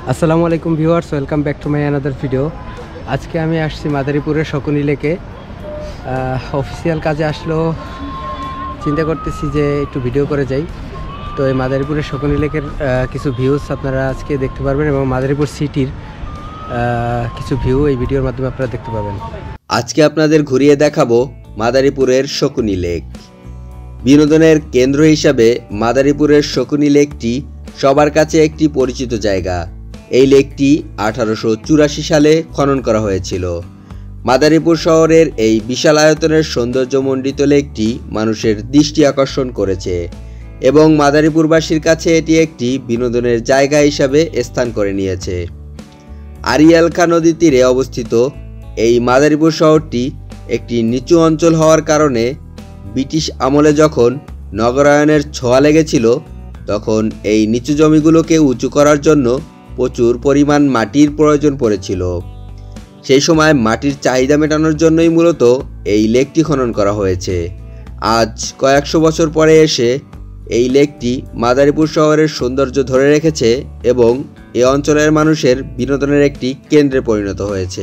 আসসালামু আলাইকুম viewers, welcome back to my another video. আজকে আমি আসছি মাদারীপুরের শকুনি লেকে। অফিসিয়াল কাজে আসলেও চিন্তা করতেছি যে একটু ভিডিও করে যাই। তো এই মাদারীপুরের শকুনি লেকের কিছু ভিউজ আপনারা আজকে দেখতে পারবেন এবং মাদারীপুর সিটির কিছু ভিউ এই ভিডিওর মাধ্যমে আপনারা দেখতে পাবেন। আজকে আপনাদের ঘুরিয়ে দেখাবো মাদারীপুরের শকুনি লেক। বিনোদনের কেন্দ্র হিসাবে মাদারীপুরের শকুনি লেকটি সবার কাছে একটি পরিচিত জায়গা। এই লেকটি 1884 সালে খনন করা হয়েছিল। মাদারীপুর শহরের এই বিশাল আয়তনের সৌন্দর্যমণ্ডিত লেকটি মানুষের দৃষ্টি আকর্ষণ করেছে এবং মাদারীপুরবাসীর কাছে এটি একটি বিনোদনের জায়গা হিসাবে স্থান করে নিয়েছে। আড়িয়াল খাঁ নদীর তীরে অবস্থিত এই মাদারীপুর শহরটি একটি নিচু অঞ্চল হওয়ার কারণে ব্রিটিশ আমলে যখন নগরায়নের ছোঁয়া লেগেছিল তখন এই নিচু জমিগুলোকে উঁচু করার জন্য প্রচুর পরিমাণ মাটির প্রয়োজন পড়েছিল। সেই সময় মাটির চাহিদা মেটানোর জন্যই মূলত এই লেকটি খনন করা হয়েছে। আজ কয়েকশো বছর পরে এসে এই লেকটি মাদারীপুর শহরের সৌন্দর্য ধরে রেখেছে এবং এ অঞ্চলের মানুষের বিনোদনের একটি কেন্দ্রে পরিণত হয়েছে।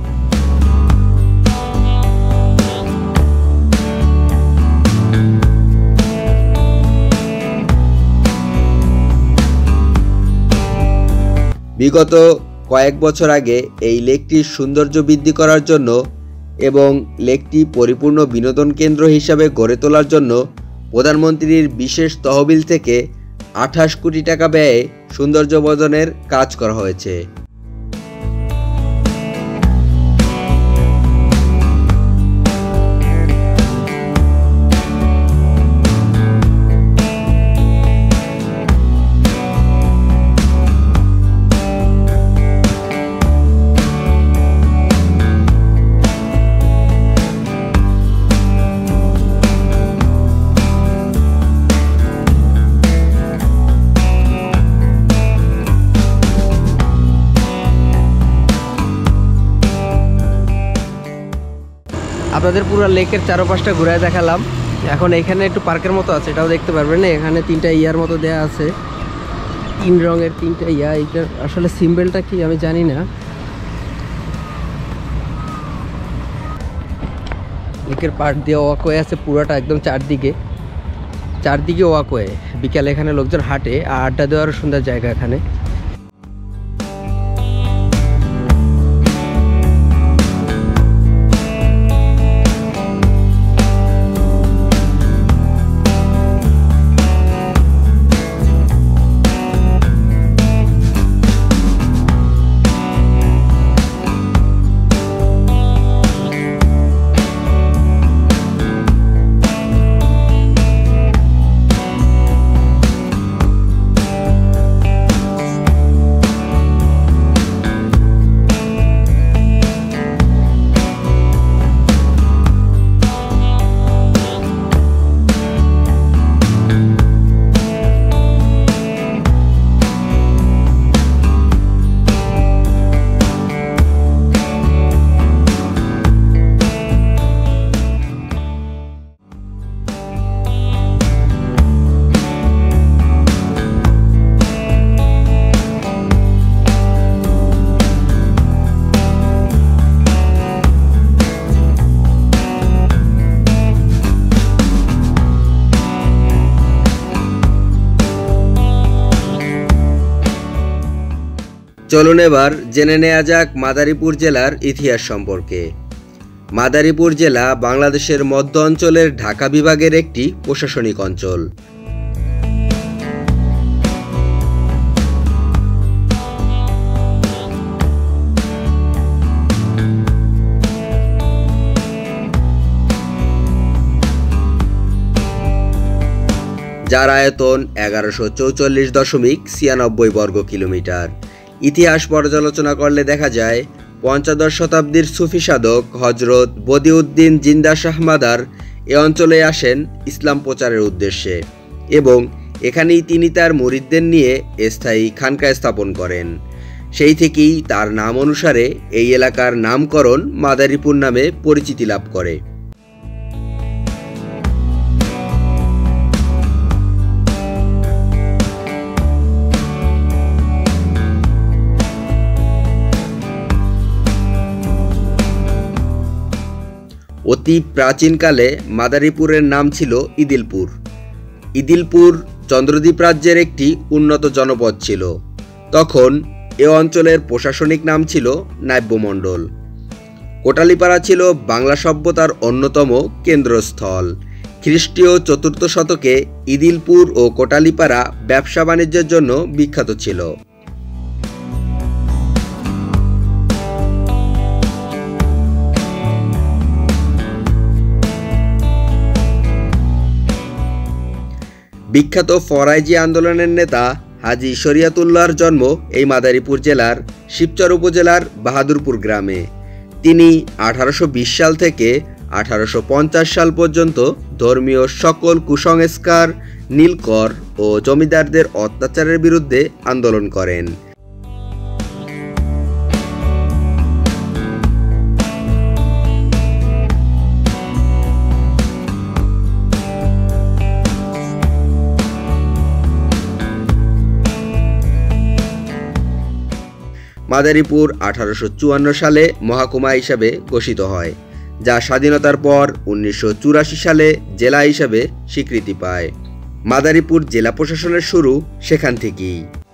বিগত কয়েক বছর আগে এই লেকটির সৌন্দর্য বৃদ্ধি করার জন্য এবং লেকটি পরিপূর্ণ বিনোদন কেন্দ্র হিসাবে গড়ে তোলার জন্য প্রধানমন্ত্রীর বিশেষ তহবিল থেকে 28 কোটি টাকা ব্যয়ে সৌন্দর্যবর্ধনের কাজ করা হয়েছে। আপনাদের পুরো লেকের চারপাশটা ঘুরায় দেখালাম। এখন এখানে একটু পার্কের মতো আছে, এটাও দেখতে পারবেন। এখানে তিনটা ইয়ার মতো দেয়া আছে, 3 রঙের 3টা ইয়া। এটা আসলে সিম্বলটা কি আমি জানি না। লেকের পাড় দিয়ে ওয়াকওয়ে আছে পুরোটা, একদম চারদিকে ওয়াকওয়ে। বিকালে এখানে লোকজন হাঁটে, আড্ডা দেওয়ারও সুন্দর জায়গা এখানে। চলুন এবার জেনে নেওয়া যাক মাদারীপুর জেলার ইতিহাস সম্পর্কে। মাদারীপুর জেলা বাংলাদেশের মধ্য অঞ্চলের ঢাকা বিভাগের একটি প্রশাসনিক অঞ্চল। যার আয়তন 1144.96 বর্গ কিলোমিটার। ইতিহাস পর্যালোচনা করলে দেখা যায় পঞ্চদশ শতাব্দীর সুফি সাধক হজরত বদিউদ্দিন জিন্দা শাহ মাদার এ অঞ্চলে আসেন ইসলাম প্রচারের উদ্দেশ্যে এবং এখানেই তিনি তার মুরিদদের নিয়ে স্থায়ী খানকা স্থাপন করেন। সেই থেকেই তার নাম অনুসারে এই এলাকার নামকরণ মাদারীপুর নামে পরিচিতি লাভ করে। অতি প্রাচীনকালে মাদারীপুরের নাম ছিল ইদিলপুর। ইদিলপুর চন্দ্রদ্বীপ রাজ্যের একটি উন্নত জনপদ ছিল। তখন এ অঞ্চলের প্রশাসনিক নাম ছিল নাব্যমণ্ডল। কোটালীপাড়া ছিল বাংলা সভ্যতার অন্যতম কেন্দ্রস্থল। খ্রিস্টীয় ৪র্থ শতকে ইদিলপুর ও কোটালীপাড়া ব্যবসা বাণিজ্যের জন্য বিখ্যাত ছিল। বিখ্যাত ফরাইজি আন্দোলনের নেতা হাজী শরিয়াতুল্লাহর জন্ম এই মাদারীপুর জেলার শিবচর উপজেলার বাহাদুরপুর গ্রামে। তিনি 1820 সাল থেকে 1850 সাল পর্যন্ত ধর্মীয় সকল কুসংস্কার, নীলকর ও জমিদারদের অত্যাচারের বিরুদ্ধে আন্দোলন করেন। মাদারীপুর 1854 সালে মহকুমা হিসাবে ঘোষিত হয়, যা স্বাধীনতার পর 1984 সালে জেলা হিসাবে স্বীকৃতি পায়। মাদারীপুর জেলা প্রশাসনের শুরু সেখান থেকেই।